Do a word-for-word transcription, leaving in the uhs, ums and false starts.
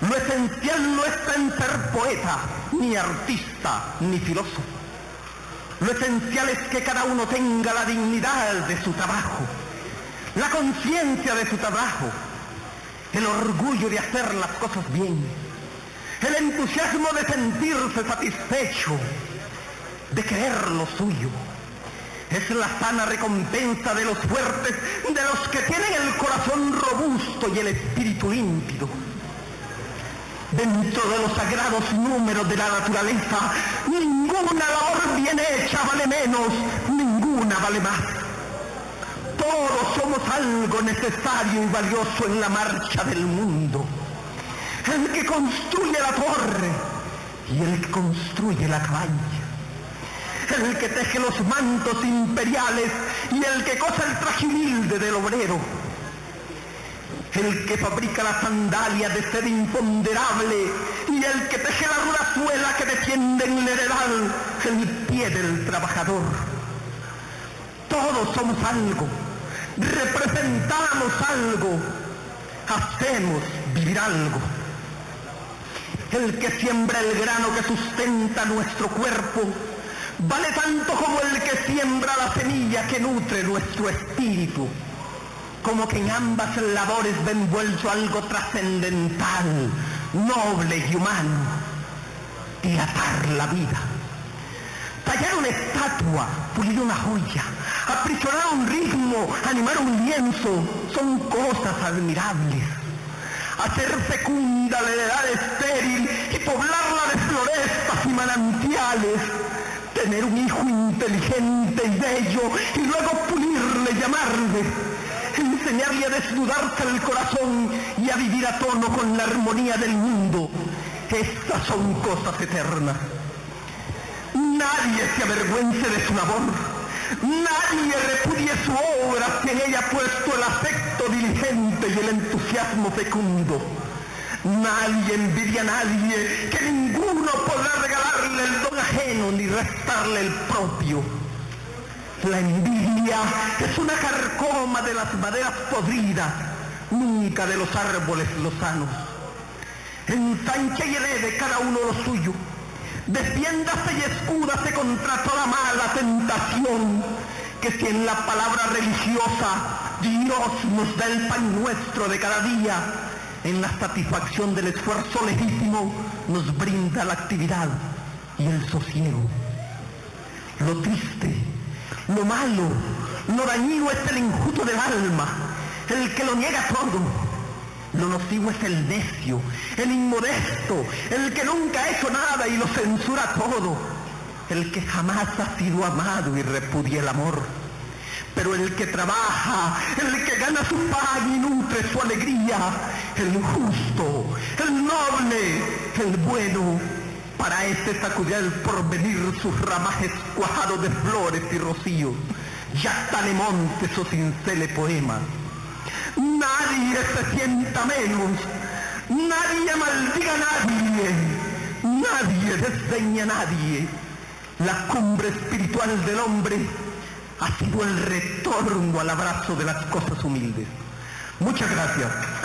Lo esencial no está en ser poeta, ni artista, ni filósofo. Lo esencial es que cada uno tenga la dignidad de su trabajo, la conciencia de su trabajo, el orgullo de hacer las cosas bien, el entusiasmo de sentirse satisfecho, de querer lo suyo. Es la sana recompensa de los fuertes, de los que tienen el corazón robusto y el espíritu límpido. Dentro de los sagrados números de la naturaleza, ninguna labor bien hecha vale menos, ninguna vale más. Todos somos algo necesario y valioso en la marcha del mundo. El que construye la torre y el que construye la cabaña. El que teje los mantos imperiales y el que cose el traje humilde del obrero. El que fabrica la sandalia de seda imponderable y el que teje la ruda suela que defiende en la heredad el pie del trabajador. Todos somos algo, representamos algo, hacemos vivir algo. El que siembra el grano que sustenta nuestro cuerpo vale tanto como el que siembra la semilla que nutre nuestro espíritu, como que en ambas labores va envuelto algo trascendental, noble y humano: dilatar la vida. Tallar una estatua, pulir una joya, aprisionar un ritmo, animar un lienzo, son cosas admirables. Hacer fecunda la heredad estéril y poblarla de florestas y manantiales, tener un hijo inteligente y bello y luego pulirle, llamarle, enseñarle a desnudarse el corazón y a vivir a tono con la armonía del mundo. Estas son cosas eternas. Nadie se avergüence de su labor, nadie repudie su obra si en ella ha puesto el afecto diligente y el entusiasmo fecundo. Nadie envidia a nadie, que ninguno podrá regalarle el don ajeno ni restarle el propio. La envidia es una carcoma de las maderas podridas, nunca de los árboles lozanos. Ensanche y herede cada uno lo suyo, defiéndase y escúdase contra toda mala tentación, que si en la palabra religiosa Dios nos da el pan nuestro de cada día, en la satisfacción del esfuerzo legítimo nos brinda la actividad y el sosiego. Lo triste, lo malo, lo dañino es el enjuto del alma, el que lo niega todo. Lo nocivo es el necio, el inmodesto, el que nunca ha hecho nada y lo censura todo, el que jamás ha sido amado y repudia el amor. Pero el que trabaja, el que gana su pan y nutre su alegría, el justo, el noble, el bueno, para este sacudirá el porvenir sus ramajes cuajados de flores y rocío. Yactale montes o cincele poema. Nadie se sienta menos, nadie maldiga a nadie, nadie desdeña a nadie. La cumbre espiritual del hombre ha sido el retorno al abrazo de las cosas humildes. Muchas gracias.